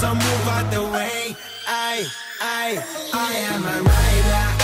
so move out the way. I am a rider.